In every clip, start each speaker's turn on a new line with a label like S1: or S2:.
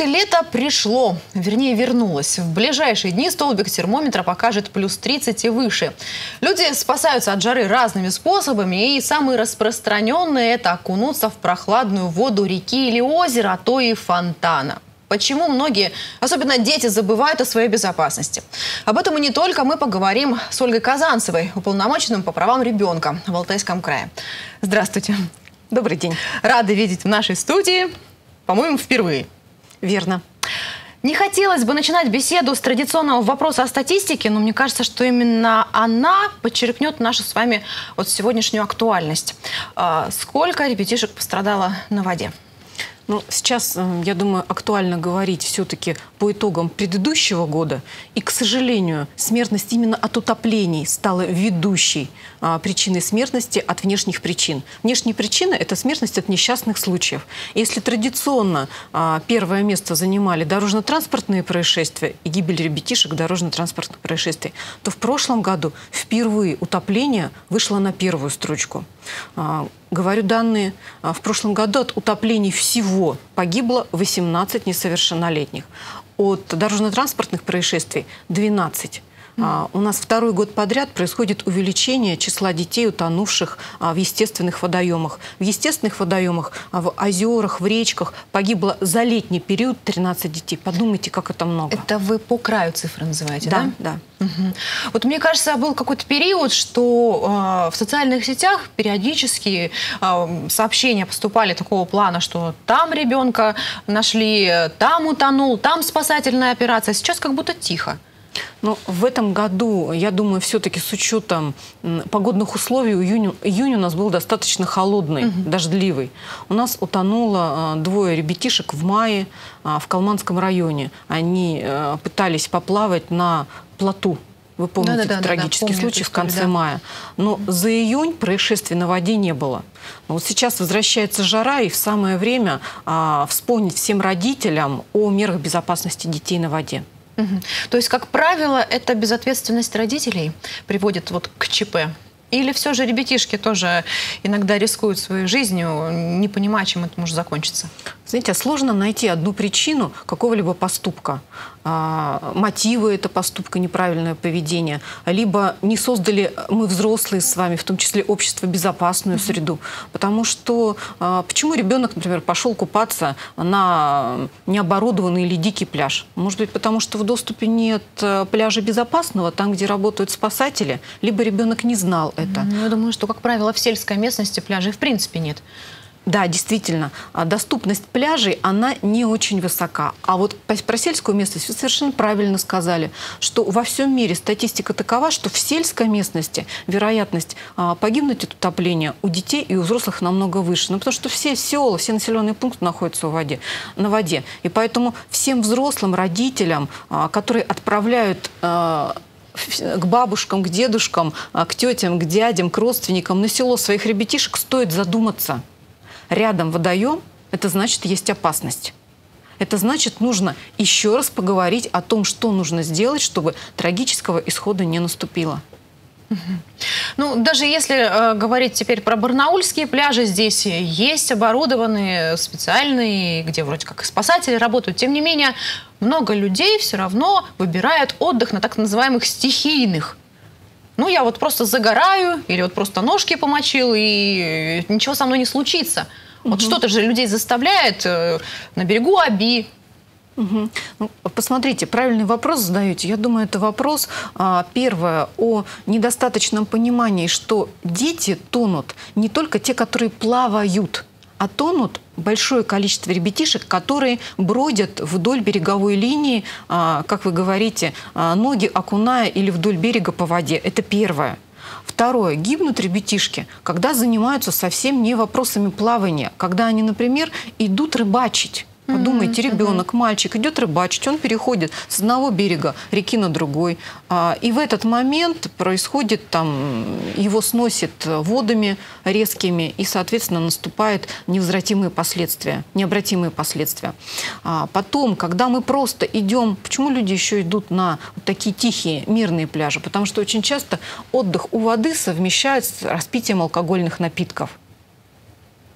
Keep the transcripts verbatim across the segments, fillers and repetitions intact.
S1: Вот и лето пришло, вернее вернулось. В ближайшие дни столбик термометра покажет плюс тридцать и выше. Люди спасаются от жары разными способами, и самый распространенный – это окунуться в прохладную воду реки или озера, а то и фонтана. Почему многие, особенно дети, забывают о своей безопасности? Об этом и не только мы поговорим с Ольгой Казанцевой, уполномоченным по правам ребенка в Алтайском крае. Здравствуйте.
S2: Добрый день.
S1: Рады видеть в нашей студии, по-моему, впервые.
S2: Верно.
S1: Не хотелось бы начинать беседу с традиционного вопроса о статистике, но мне кажется, что именно она подчеркнет нашу с вами вот сегодняшнюю актуальность. Сколько ребятишек пострадало на воде?
S2: Ну, сейчас, я думаю, актуально говорить все-таки по итогам предыдущего года. И, к сожалению, смертность именно от утоплений стала ведущей а, причиной смертности от внешних причин. Внешние причины – это смертность от несчастных случаев. Если традиционно а, первое место занимали дорожно-транспортные происшествия и гибель ребятишек дорожно-транспортных происшествий, то в прошлом году впервые утопление вышло на первую строчку. А, говорю данные. А, в прошлом году от утоплений всего погибло восемнадцать несовершеннолетних. От дорожно-транспортных происшествий – двенадцать. А, у нас второй год подряд происходит увеличение числа детей, утонувших а, в естественных водоемах. В естественных водоемах, а, в озерах, в речках погибло за летний период тринадцать детей. Подумайте, как это много.
S1: Это вы по краю цифры называете, да?
S2: Да, да.
S1: Угу. Вот мне кажется, был какой-то период, что э, в социальных сетях периодически э, сообщения поступали такого плана, что там ребенка нашли, там утонул, там спасательная операция. Сейчас как будто тихо.
S2: Но в этом году, я думаю, все-таки с учетом погодных условий, июнь, июнь у нас был достаточно холодный, угу. дождливый. У нас утонуло двое ребятишек в мае в Калманском районе. Они пытались поплавать на плоту. Вы помните, да, да, да, трагический да, да, случай в конце да. мая. Но за июнь происшествий на воде не было. Но вот сейчас возвращается жара, и в самое время а, вспомнить всем родителям о мерах безопасности детей на воде.
S1: Угу. То есть, как правило, это безответственность родителей приводит вот к ЧП? Или все же ребятишки тоже иногда рискуют своей жизнью, не понимая, чем это может закончиться?
S2: Знаете, сложно найти одну причину какого-либо поступка. А, мотивы этого поступка, неправильное поведение. Либо не создали мы, взрослые с вами, в том числе общество, безопасную mm-hmm. среду. Потому что а, почему ребенок, например, пошел купаться на необорудованный или дикий пляж? Может быть, потому что в доступе нет пляжа безопасного, там, где работают спасатели, либо ребенок не знал это.
S1: Я думаю, что, как правило, в сельской местности пляжей в принципе нет.
S2: Да, действительно, доступность пляжей, она не очень высока. А вот про сельскую местность вы совершенно правильно сказали, что во всем мире статистика такова, что в сельской местности вероятность погибнуть от утопления у детей и у взрослых намного выше. Ну, потому что все села, все населенные пункты находятся в воде, на воде. И поэтому всем взрослым родителям, которые отправляют к бабушкам, к дедушкам, к тетям, к дядям, к родственникам на село своих ребятишек, стоит задуматься. Рядом водоем – это значит, есть опасность. Это значит, нужно еще раз поговорить о том, что нужно сделать, чтобы трагического исхода не наступило.
S1: Угу. Ну, даже если э, говорить теперь про барнаульские пляжи, здесь есть оборудованные специальные, где вроде как и спасатели работают. Тем не менее, много людей все равно выбирают отдых на так называемых стихийных. Ну, я вот просто загораю, или вот просто ножки помочил, и ничего со мной не случится. Угу. Вот что-то же людей заставляет э, на берегу Оби.
S2: Угу. Ну, посмотрите, правильный вопрос задаете. Я думаю, это вопрос, а, первое, о недостаточном понимании, что дети тонут не только те, которые плавают, а тонут большое количество ребятишек, которые бродят вдоль береговой линии, а, как вы говорите, а, ноги окуная или вдоль берега по воде. Это первое. Второе. Гибнут ребятишки, когда занимаются совсем не вопросами плавания. Когда они, например, идут рыбачить. Подумайте, ребенок, мальчик идет рыбачить, он переходит с одного берега реки на другой. И в этот момент происходит, там, его сносит водами резкими, и, соответственно, наступают невозвратимые последствия, необратимые последствия. Потом, когда мы просто идем, почему люди еще идут на вот такие тихие, мирные пляжи? Потому что очень часто отдых у воды совмещают с распитием алкогольных напитков.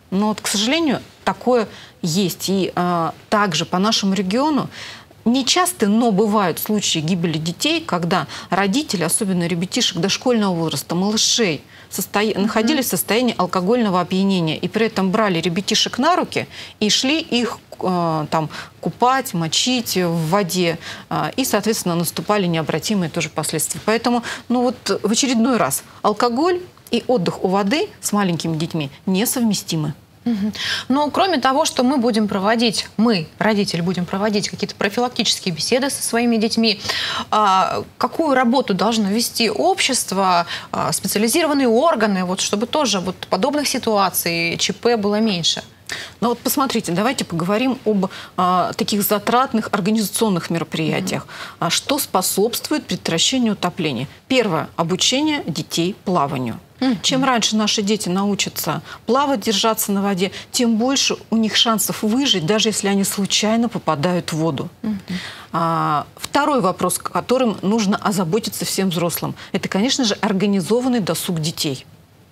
S2: Но вот, к сожалению, такое есть. И а, также по нашему региону нечасто, но бывают случаи гибели детей, когда родители, особенно ребятишек дошкольного возраста, малышей, состоя... mm-hmm. находились в состоянии алкогольного опьянения. И при этом брали ребятишек на руки и шли их э, там, купать, мочить в воде. Э, и, соответственно, наступали необратимые тоже последствия. Поэтому ну вот, в очередной раз алкоголь и отдых у воды с маленькими детьми несовместимы.
S1: Ну, кроме того, что мы будем проводить, мы, родители, будем проводить какие-то профилактические беседы со своими детьми, а, какую работу должно вести общество, а, специализированные органы, вот, чтобы тоже вот, подобных ситуаций, ЧП было меньше?
S2: Ну вот посмотрите, давайте поговорим об а, таких затратных организационных мероприятиях. Mm-hmm. а, что способствует предотвращению утопления? Первое – обучение детей плаванию. Mm-hmm. Чем раньше наши дети научатся плавать, держаться на воде, тем больше у них шансов выжить, даже если они случайно попадают в воду. Mm-hmm. а, второй вопрос, которым нужно озаботиться всем взрослым, это, конечно же, организованный досуг детей.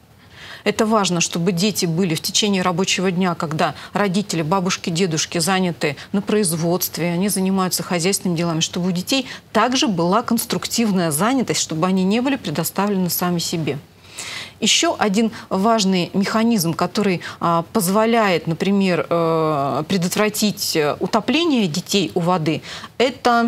S2: Это важно, чтобы дети были в течение рабочего дня, когда родители, бабушки, дедушки заняты на производстве, они занимаются хозяйственными делами, чтобы у детей также была конструктивная занятость, чтобы они не были предоставлены сами себе. Еще один важный механизм, который а, позволяет, например, э, предотвратить утопление детей у воды, это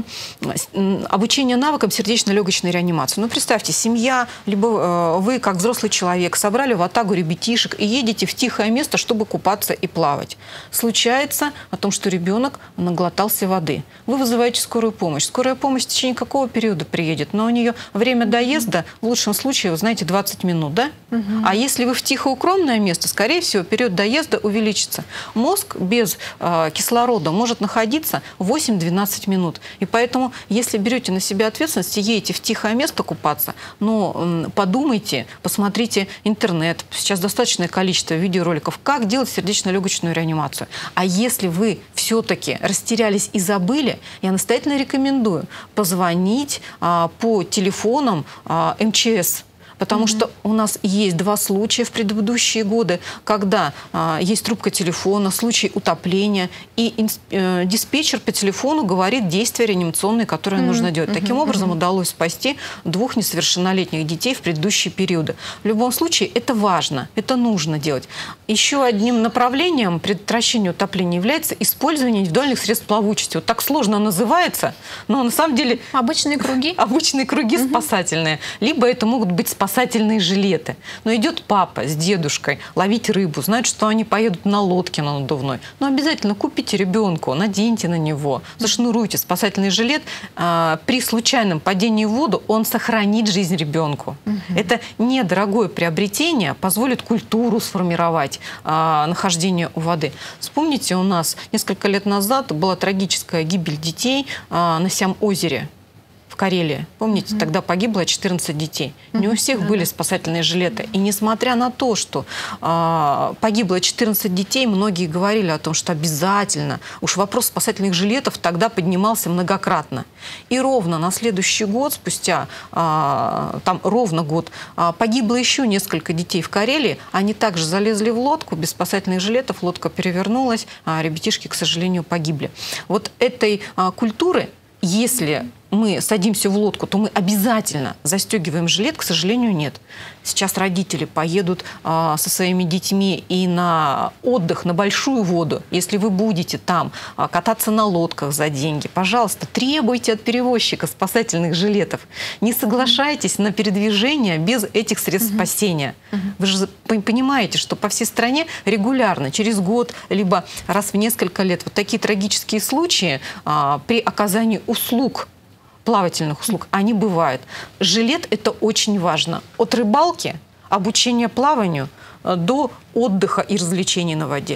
S2: обучение навыкам сердечно-легочной реанимации. Ну, представьте, семья, либо э, вы, как взрослый человек, собрали в ватагу ребятишек и едете в тихое место, чтобы купаться и плавать. Случается о том, что ребенок наглотался воды. Вы вызываете скорую помощь. Скорая помощь в течение какого периода приедет? Но у нее время доезда, в лучшем случае, вы знаете, двадцать минут, да? Угу. А если вы в тихо-укромное место, скорее всего, период доезда увеличится. Мозг без э, кислорода может находиться восемь-двенадцать минут. И поэтому, если берете на себя ответственность и едете в тихое место купаться, но э, подумайте, посмотрите интернет. Сейчас достаточное количество видеороликов, как делать сердечно-легочную реанимацию. А если вы все-таки растерялись и забыли, я настоятельно рекомендую позвонить э, по телефонам э, эм че эс. Потому mm-hmm. что у нас есть два случая в предыдущие годы, когда а, есть трубка телефона, случай утопления, и инс, э, диспетчер по телефону говорит действия реанимационные, которые mm-hmm. нужно делать. Таким mm-hmm. образом удалось спасти двух несовершеннолетних детей в предыдущие периоды. В любом случае это важно, это нужно делать. Еще одним направлением предотвращения утопления является использование индивидуальных средств плавучести. Вот так сложно называется, но на самом деле...
S1: Обычные круги?
S2: Обычные круги mm-hmm. спасательные. Либо это могут быть спасательные спасательные жилеты. Но идет папа с дедушкой ловить рыбу, знают, что они поедут на лодке на надувной. Но обязательно купите ребенку, наденьте на него, зашнуруйте спасательный жилет. А, при случайном падении в воду он сохранит жизнь ребенку. Угу. Это недорогое приобретение, позволит культуру сформировать а, нахождение у воды. Вспомните, у нас несколько лет назад была трагическая гибель детей а, на Сям-озере. В Карелии. Помните, mm-hmm. тогда погибло четырнадцать детей. Mm-hmm. Не у всех mm-hmm. были спасательные жилеты. И несмотря на то, что э, погибло четырнадцать детей, многие говорили о том, что обязательно. Уж вопрос спасательных жилетов тогда поднимался многократно. И ровно на следующий год, спустя э, там ровно год, э, погибло еще несколько детей в Карелии. Они также залезли в лодку, без спасательных жилетов, лодка перевернулась, а ребятишки, к сожалению, погибли. Вот этой э, культуры, если мы садимся в лодку, то мы обязательно застегиваем жилет, к сожалению, нет. Сейчас родители поедут а, со своими детьми и на отдых, на большую воду. Если вы будете там а, кататься на лодках за деньги, пожалуйста, требуйте от перевозчика спасательных жилетов. Не соглашайтесь на передвижение без этих средств mm-hmm. спасения. Mm-hmm. Вы же понимаете, что по всей стране регулярно, через год, либо раз в несколько лет, вот такие трагические случаи а, при оказании услуг, плавательных услуг, они бывают. Жилет – это очень важно. От рыбалки, обучения плаванию до отдыха и развлечений на воде.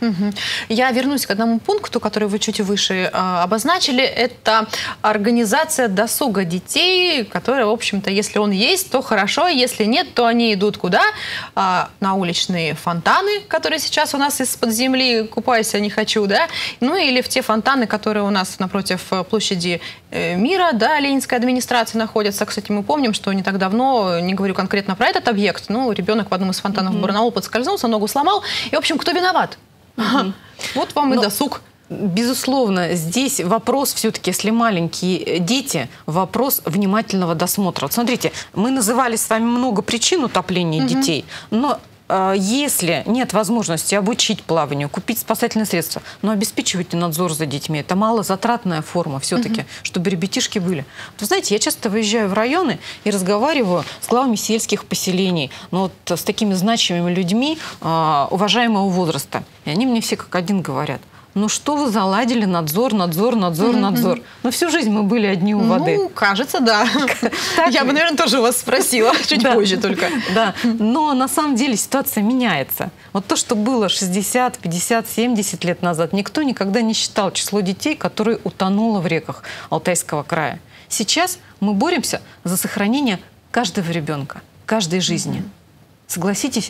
S1: Я вернусь к одному пункту, который вы чуть выше э, обозначили. Это организация досуга детей, которая, в общем-то, если он есть, то хорошо, если нет, то они идут куда? Э, на уличные фонтаны, которые сейчас у нас из-под земли, купайся не хочу, да? Ну или в те фонтаны, которые у нас напротив площади э, Мира, да, Ленинской администрации находятся. Кстати, мы помним, что не так давно, не говорю конкретно про этот объект, но ребенок в одном из фонтанов mm-hmm. в Барнаул подскользнулся, ногу сломал. И, в общем, кто виноват? Ага. Вот вам и Но, досуг.
S2: Безусловно, здесь вопрос все-таки, если маленькие дети, вопрос внимательного досмотра. Вот смотрите, мы называли с вами много причин утопления угу. детей, но э, если нет возможности обучить плаванию, купить спасательные средства, но обеспечивайте надзор за детьми. Это малозатратная форма все-таки, угу. чтобы ребятишки были. Вы знаете, я часто выезжаю в районы и разговариваю с главами сельских поселений, но вот с такими значимыми людьми э, уважаемого возраста. И они мне все как один говорят: ну что вы заладили надзор, надзор, надзор, mm-hmm. надзор. Ну всю жизнь мы были одни у воды.
S1: Ну, кажется, да. Я бы, наверное, тоже у вас спросила, чуть позже только.
S2: Да, но на самом деле ситуация меняется. Вот то, что было шестьдесят, пятьдесят, семьдесят лет назад, никто никогда не считал число детей, которые утонуло в реках Алтайского края. Сейчас мы боремся за сохранение каждого ребенка, каждой жизни. Согласитесь,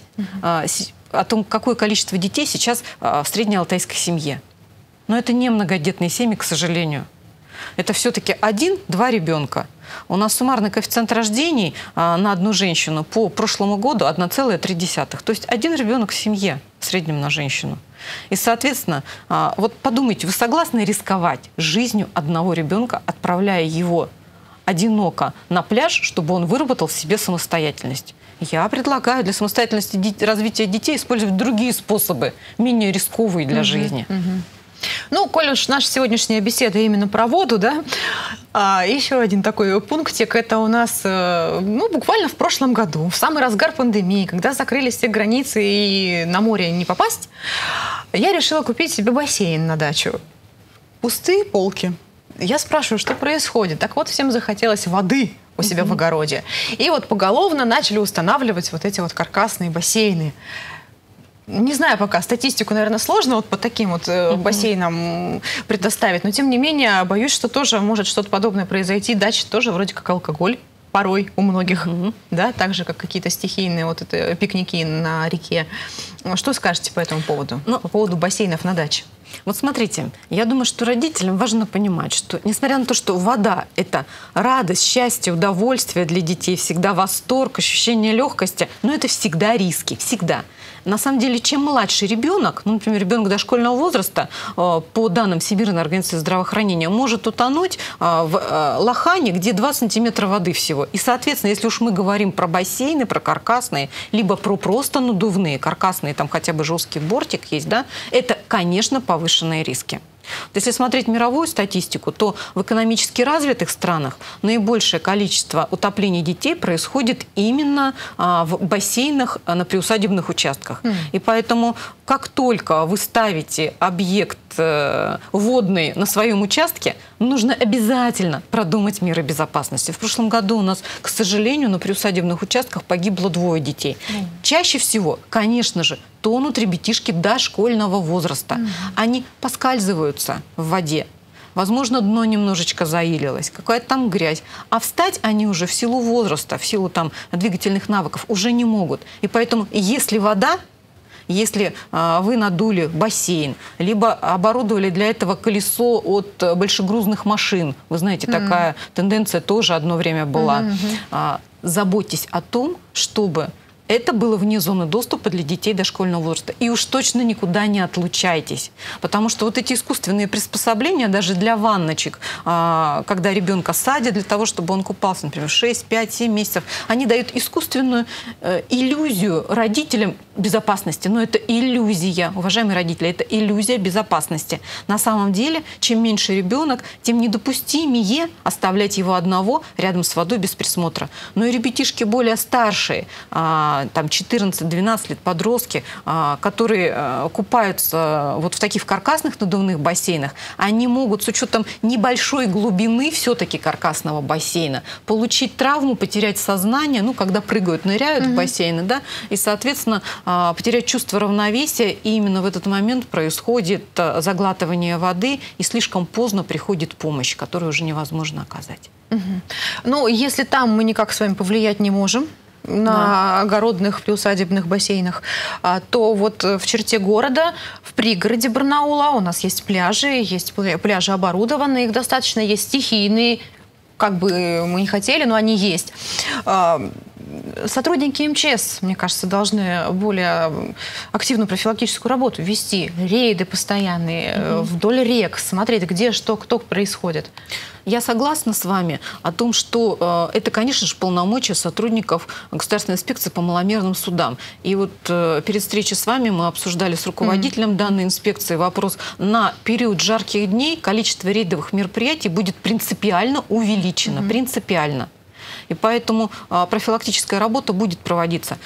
S2: о том, какое количество детей сейчас в средней алтайской семье. Но это не многодетные семьи, к сожалению. Это все-таки один-два ребенка. У нас суммарный коэффициент рождений на одну женщину по прошлому году одна целая три десятых. То есть один ребенок в семье в среднем на женщину. И, соответственно, вот подумайте, вы согласны рисковать жизнью одного ребенка, отправляя его одиноко на пляж, чтобы он выработал в себе самостоятельность? Я предлагаю для самостоятельности развития детей использовать другие способы, менее рисковые для угу, жизни.
S1: Угу. Ну, коль уж наша сегодняшняя беседа именно про воду, да, а, еще один такой пунктик, это у нас, ну, буквально в прошлом году, в самый разгар пандемии, когда закрылись все границы и на море не попасть, я решила купить себе бассейн на дачу. Пустые полки. Я спрашиваю, что происходит? Так вот, всем захотелось воды у себя uh-huh. в огороде. И вот поголовно начали устанавливать вот эти вот каркасные бассейны. Не знаю пока, статистику, наверное, сложно вот по таким вот uh-huh. бассейнам предоставить, но тем не менее, боюсь, что тоже может что-то подобное произойти. Дача тоже вроде как алкоголь порой у многих, uh-huh. да, так же, как какие-то стихийные вот это, пикники на реке. Что скажете по этому поводу, ну, по поводу бассейнов на даче?
S2: Вот смотрите, я думаю, что родителям важно понимать, что несмотря на то, что вода – это радость, счастье, удовольствие для детей, всегда восторг, ощущение легкости, но это всегда риски, всегда. На самом деле, чем младший ребенок, ну, например, ребенок дошкольного возраста, по данным Всемирной организации здравоохранения, может утонуть в лохане, где два сантиметра воды всего. И, соответственно, если уж мы говорим про бассейны, про каркасные, либо про просто надувные, каркасные, там хотя бы жесткий бортик есть, да, это, конечно, повышенные риски. Если смотреть мировую статистику, то в экономически развитых странах наибольшее количество утоплений детей происходит именно а, в бассейнах а, на приусадебных участках. Mm. И поэтому, как только вы ставите объект э, водный на своем участке, нужно обязательно продумать меры безопасности. В прошлом году у нас, к сожалению, на приусадебных участках погибло двое детей. Mm. Чаще всего, конечно же, тонут ребятишки дошкольного возраста. Mm. Они поскальзываются в воде. Возможно, дно немножечко заилилось, какая-то там грязь. А встать они уже в силу возраста, в силу там двигательных навыков уже не могут. И поэтому, если вода, если э, вы надули бассейн, либо оборудовали для этого колесо от э, большегрузных машин, вы знаете, mm. такая тенденция тоже одно время была, mm-hmm. э, заботьтесь о том, чтобы это было вне зоны доступа для детей дошкольного возраста. И уж точно никуда не отлучайтесь. Потому что вот эти искусственные приспособления, даже для ванночек, когда ребенка садят для того, чтобы он купался, например, шесть, пять, семь месяцев, они дают искусственную иллюзию родителям безопасности. Но это иллюзия, уважаемые родители, это иллюзия безопасности. На самом деле, чем меньше ребенок, тем недопустимее оставлять его одного рядом с водой без присмотра. Но и ребятишки более старшие, там четырнадцать-двенадцать лет подростки, которые купаются вот в таких каркасных надувных бассейнах, они могут с учетом небольшой глубины все-таки каркасного бассейна получить травму, потерять сознание, ну, когда прыгают, ныряют mm-hmm. в бассейны, да, и, соответственно, потерять чувство равновесия, и именно в этот момент происходит заглатывание воды, и слишком поздно приходит помощь, которую уже невозможно оказать.
S1: Угу. Ну, если там мы никак с вами повлиять не можем, на да. огородных приусадебных бассейнах, то вот в черте города, в пригороде Барнаула у нас есть пляжи, есть пляжи оборудованные, их достаточно, есть стихийные, как бы мы не хотели, но они есть. Сотрудники эм че эс, мне кажется, должны более активную профилактическую работу вести, рейды постоянные, mm-hmm. вдоль рек, смотреть, где что, кто происходит.
S2: Я согласна с вами о том, что э, это, конечно же, полномочия сотрудников Государственной инспекции по маломерным судам. И вот э, перед встречей с вами мы обсуждали с руководителем mm-hmm. данной инспекции вопрос: на период жарких дней количество рейдовых мероприятий будет принципиально увеличено. Mm-hmm. Принципиально. И поэтому э, профилактическая работа будет проводиться.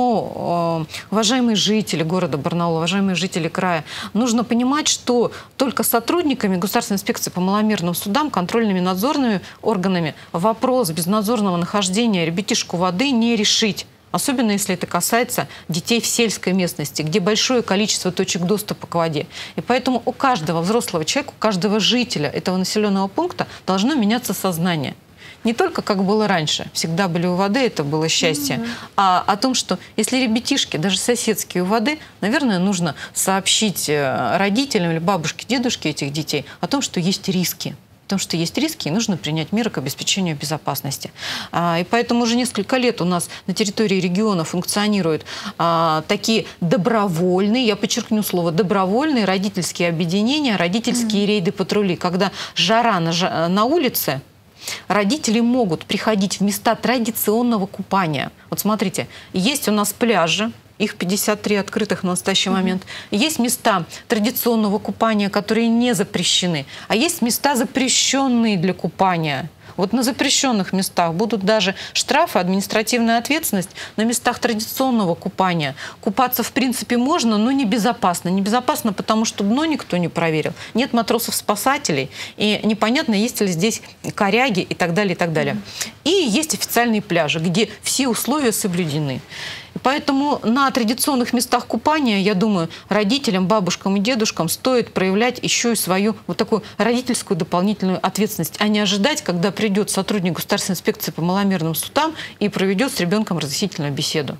S2: Но, э, уважаемые жители города Барнаула, уважаемые жители края, нужно понимать, что только сотрудниками Государственной инспекции по маломерным судам, контрольными надзорными органами вопрос безнадзорного нахождения ребятишек у воды не решить. Особенно если это касается детей в сельской местности, где большое количество точек доступа к воде. И поэтому у каждого взрослого человека, у каждого жителя этого населенного пункта должно меняться сознание. Не только как было раньше, всегда были у воды, это было счастье, mm-hmm. а о том, что если ребятишки, даже соседские у воды, наверное, нужно сообщить родителям или бабушке, дедушке этих детей о том, что есть риски. Потому что есть риски, и нужно принять меры к обеспечению безопасности. И поэтому уже несколько лет у нас на территории региона функционируют такие добровольные, я подчеркну слово, добровольные родительские объединения, родительские mm-hmm. рейды-патрули, когда жара на, на улице, родители могут приходить в места традиционного купания. Вот смотрите, есть у нас пляжи, их пятьдесят три открытых на настоящий mm-hmm. момент. Есть места традиционного купания, которые не запрещены, а есть места, запрещенные для купания. Вот на запрещенных местах будут даже штрафы, административная ответственность. На местах традиционного купания купаться в принципе можно, но небезопасно. Небезопасно, потому что дно никто не проверил. Нет матросов-спасателей. И непонятно, есть ли здесь коряги и так далее, и так далее. И есть официальные пляжи, где все условия соблюдены. Поэтому на традиционных местах купания, я думаю, родителям, бабушкам и дедушкам стоит проявлять еще и свою вот такую родительскую дополнительную ответственность, а не ожидать, когда придет сотрудник Государственной инспекции по маломерным судам и проведет с ребенком разъяснительную беседу.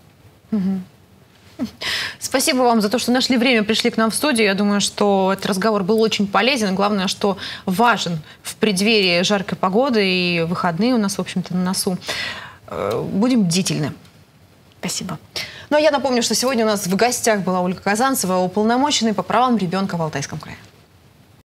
S1: Угу. Спасибо вам за то, что нашли время, пришли к нам в студию. Я думаю, что этот разговор был очень полезен. Главное, что важен в преддверии жаркой погоды, и выходные у нас, в общем-то, на носу. Будем бдительны.
S2: Спасибо.
S1: Ну а я напомню, что сегодня у нас в гостях была Ольга Казанцева, уполномоченный по правам ребенка в Алтайском крае.